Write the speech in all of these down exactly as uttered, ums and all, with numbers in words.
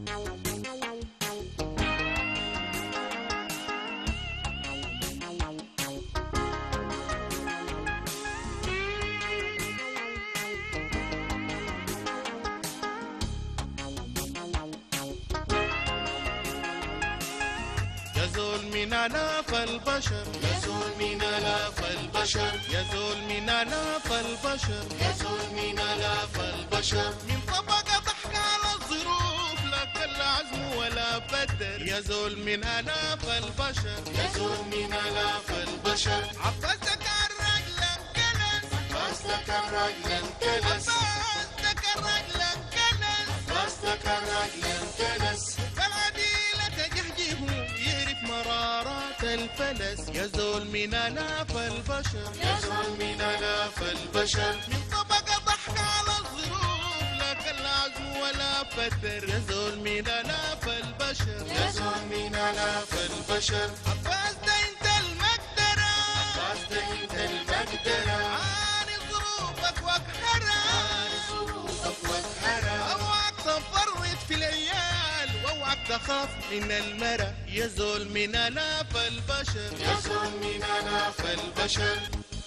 يزول من آلاف البشر، يزول من آلاف البشر، يزول من آلاف البشر، يزول من آلاف البشر، من طبقة ضحك على الظروف لا كل عزم ولا بدر. يزول من آلاف البشر، يزول من آلاف البشر، عباس لك الرجل انكنس، عباس لك الرجل انكنس، عباس لك الرجل انكنس، عباس لك الرجل انكنس، فالعديلة تجهجه يعرف مرارات الفلس. يزول من آلاف البشر، يزول من آلاف البشر، من طبقة ضحك على الظروف لا كل عزم ولا فتر. يزول من آلاف البشر، يزول من آلاف البشر، عباس ده انت المقدرة، عباس ده انت المقدرة، عاني ظروفك واقهرها، عاني ظروفك واقهرها، اوعك تفرط في العيال واوعك تخاف من المرة. يزول من آلاف البشر، يزول من آلاف البشر.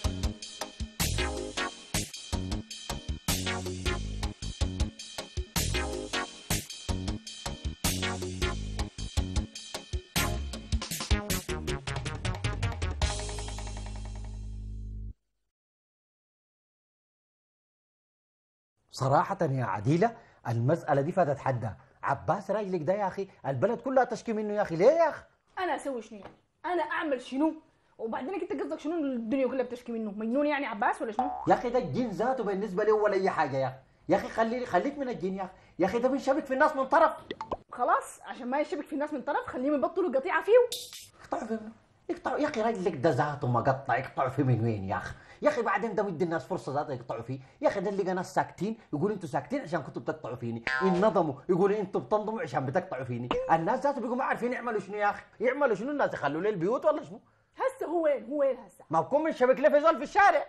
صراحة يا عديلة المسألة دي فاتت حدها. عباس راجلك ده يا أخي البلد كلها تشكي منه يا أخي. ليه يا أخي؟ انا اسوي شنو يعني؟ انا اعمل شنو؟ وبعدين انت قصدك شنو الدنيا كلها بتشكي منه؟ مجنون يعني عباس ولا شنو؟ يا أخي ده الجن ذاته بالنسبة له ولا أي حاجة يا أخي. يا أخي خلي خليك من الجن يا أخي. يا أخي ده بنشبك في الناس من طرف. خلاص عشان ما يشبك في الناس من طرف خليهم يبطلوا قطيعه فيه. اقطعوا في منه. اقطعوا يا أخي راجلك ده ذاته مقطع. اقطعوا فيه من وين يا أخي؟ يا أخي بعدين ده مدي الناس فرصة ذاته يقطعوا فيه. يا أخي ده اللي ناس ساكتين يقولوا أنتوا ساكتين عشان كنتوا بتقطعوا فيني. انضموا يقولوا أنتوا بتنضموا عشان بتقطعوا فيني. الناس ذاته بيقوا ما عارفين يعملوا شنو يا أخي. يعملوا شنو الناس يخلوا ليه البيوت ولا شنو؟ هسه هو وين؟ هو وين هسه؟ ما بكون من شبك له في زول في الشارع.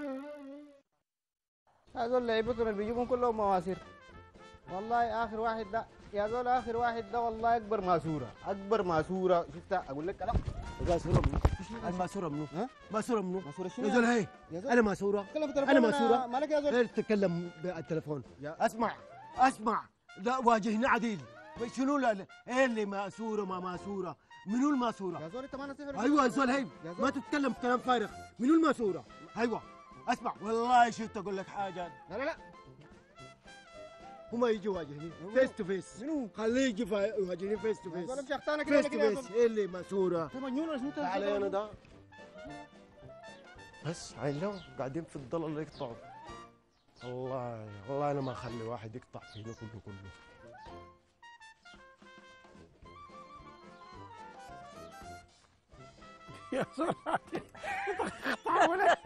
هذول لعيبتهم اللي بيجيبهم كلهم مواسير. والله اخر واحد ده يا زول، اخر واحد ده والله اكبر ماسوره، اكبر ماسوره شفتها. اقول لك لا ماسوره منو؟ الماسوره منو؟ ها؟ ماسوره منو؟ ماسوره شنو؟ يا زول هي انا ماسوره، انا ماسوره. مالك يا زول؟ غير تتكلم بالتليفون. اسمع اسمع، لا واجهنا عديل. شنو لا ايه اللي ماسوره ما ماسوره؟ منو الماسوره؟ يا زول انت ما نصيحه. ايوه يا زول هي ما تتكلم كلام فارغ. منو الماسوره؟ ايوه اسمع والله شفت اقول لك حاجه. لا لا لا هم يجوا يواجهني فيس تو فيس. منو؟ خليه يجي يواجهني فيس تو فيس. فيس تو فيس. ايه اللي ماسوره؟ انت مجنون ولا شنو؟ تعالى انا ده بس عين لو قاعدين في الضلال يقطعوا. والله والله انا ما اخلي واحد يقطع فينا كله كله. يا صراحة اقطعوا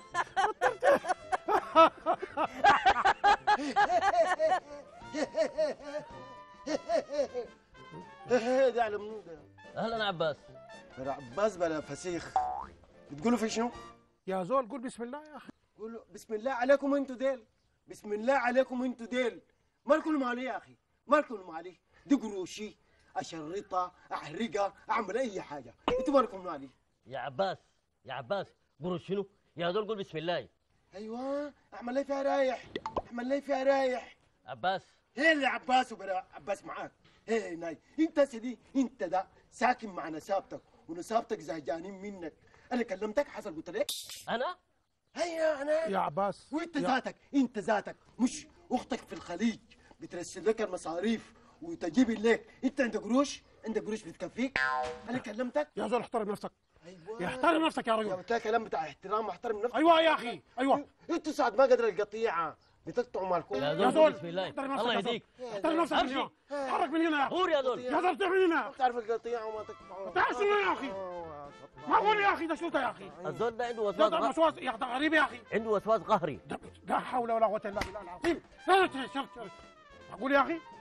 ده على منو ده؟ اهلا عباس. عباس بلا فسيخ. بتقولوا في شنو؟ يا زول قول بسم الله يا اخي. قولوا بسم الله عليكم انتوا ديل. بسم الله عليكم انتوا ديل. مالكم مالي يا اخي؟ مالكم مالي؟ دي قروشي اشرطها احرقها اعمل اي حاجه. انتوا مالكم مالي؟ يا عباس يا عباس قروش شنو؟ يا زول قول بسم الله. ايوه اعمل لي فيها رايح، اعمل لي فيها رايح. عباس هي اللي عباس وبلا عباس معاك. هي ناي انت سيدي انت ده ساكن مع نسابتك ونسابتك زهجانين منك. انا كلمتك حصل قلت لك انا؟ هيا انا يا عباس وانت ذاتك انت ذاتك مش اختك في الخليج بترسل لك المصاريف وتجيب لك. انت عندك قروش؟ عندك قروش بتكفيك؟ انا كلمتك يا زول احترم نفسك. ايوه احترم نفسك يا رجل. قلت لك كلام بتاع احترام واحترم نفسك. ايوه يا اخي ايوه. انتوا ساعة ما قدر القطيعه بتقطعوا مالكم. يا زول بسم الله. احترم نفسك الله يهديك. احترم نفسك. امشي اتحرك من هنا. غور يا زول. يا زول تعمل هنا. تعرف القطيعه وما تقطعوا. تعال شنو يا اخي؟ ما اقول يا اخي ده شنو ده يا اخي؟ الزول ده عنده ده وسواس ده غ- وسواس يا اخي ده غريب يا اخي. عنده وسواس قهري. ده لا حول ولا قوة الا بالله العظيم. لا لا شرط شرط. اقول يا اخي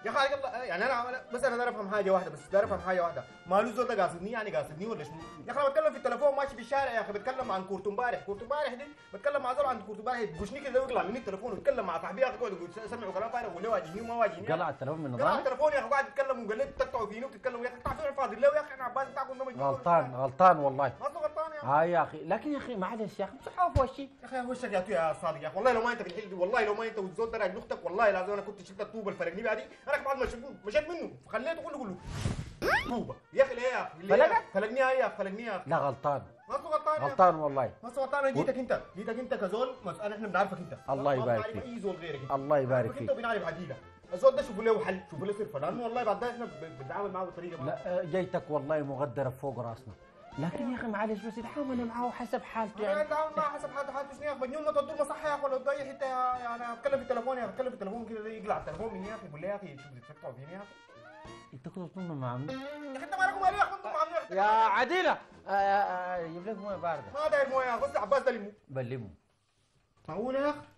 يا اخي الله يعني انا بس انا داير افهم حاجه واحده بس داير افهم حاجه واحده مالو الزول ده قاصدني يعني قاصدني ولا شنو؟ يا اخي انا بتكلم في التليفون ماشي في الشارع يا اخي بتكلم عن كورت امبارح كورت امبارح دي بتكلم مع زول عن كورت امبارح يبوشني كده ويطلع مني التليفون ويتكلم مع صاحبي يا اخي يقعد يقول سمعوا كلام فارغ ولا واجهني وما واجهني قلع التليفون من قلع نظام. التليفون يا اخي قاعد يتكلم وقال لي تقطعوا فيني وتتكلموا يا اخي اقطع فين فاضي له يا اخي انا عباس بتاعكم ده مجنون غلطان غلطان والله. ما غلطان يا اخي هاي يا اخي لكن يا اخي معلش يا اخي صحافه وشي. يا اخي وشك يا يا صادق يا اخي والله لو ما انت في الحل والله لو ما انت والزول ده راجل اختك والله لازم انا كنت شلت الطوبه الفرقني بها دي انا بعد ما مشيت منه فخليته كله كله طوبه يا اخي ليه يا اخي فلقك؟ فلقني يا اخي فلقني يا اخي لا غلطان ما غلطان يا غلطان والله. ما غلطان انا جيتك انت جيتك انت كزول مسألة احنا بنعرفك انت الله يبارك فيك فيك. اي زول غيرك انت الله يبارك بنعرفك فيك. انت وبنعرف عديله الزول ده شوفوا له حل شوفوا له صرفه لانه والله بعد ده احنا بنتعامل معاه بطريقه لا جيتك والله مغدره فوق راسنا لكن يا اخي معلش بس يتعامل معاه حسب حالته يعني يعني. انت عامل معاه حسب حالته حالته شنو يا اخي مجنون ما تودوا المصحه يا اخي ولا تودوا اي حته يا انا اتكلم في التليفون يا اخي اتكلم في التليفون كده يقلع التليفون مني يا اخي يقول لي يا اخي شوف بتقطعوا فيني يا اخي انت كنت تظن مع مين؟ يا اخي انت مالك ومالي يا اخي انتم عاملين يا عديله جيب لك مويه بارده. ما داير مويه يا اخي بس عباس ده لمه بلمه. معقول يا اخي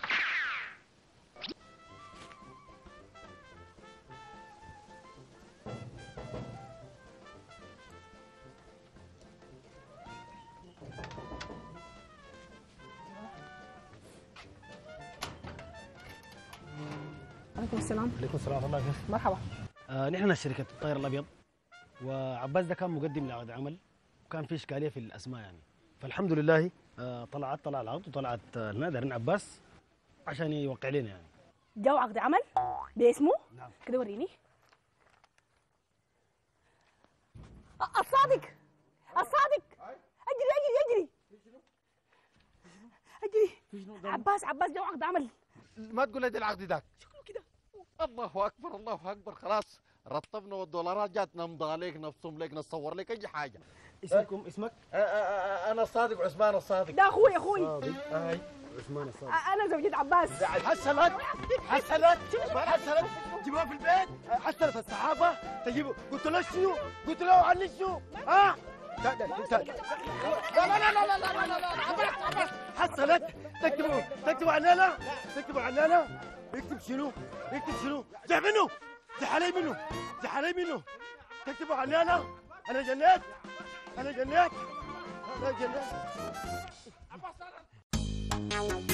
عليكم السلام. عليكم السلام ورحمه الله وبركاته. مرحبا. آه نحن شركه الطير الابيض وعباس ده كان مقدم لعقد عمل وكان في اشكاليه في الاسماء يعني فالحمد لله آه طلعت طلع العقد وطلعت آه لنا دارين عباس عشان يوقع لنا يعني. جو عقد عمل باسمه؟ نعم. كده وريني. أ- الصادق الصادق اجري اجري اجري اجري عباس عباس جو عقد عمل. ما تقول لي ده العقد ذاك شكله كده. الله اكبر الله اكبر خلاص رطبنا والدولارات جات نمضى عليك نبصم لك نصور لك اي حاجه. اسمكم اسمك؟ انا الصادق عثمان الصادق. ده اخوي اخوي. هاي عثمان الصادق. أ- انا زوجة عباس. حسنت حسنت حسنت جيبوها في البيت حسنت الصحافه تجيبوا قلت له شنو؟ قلت له عني شنو؟ ها؟ لا لا لا لا لا لا لا لا حسنت تكتبوا تكتبوا عنانا تكتبوا عنانا يكتب شنو؟ يكتب شنو؟ زح منه زح علي منه زح علي منه تكتبوا عنانا انا جنيت انا جنيت انا جنيت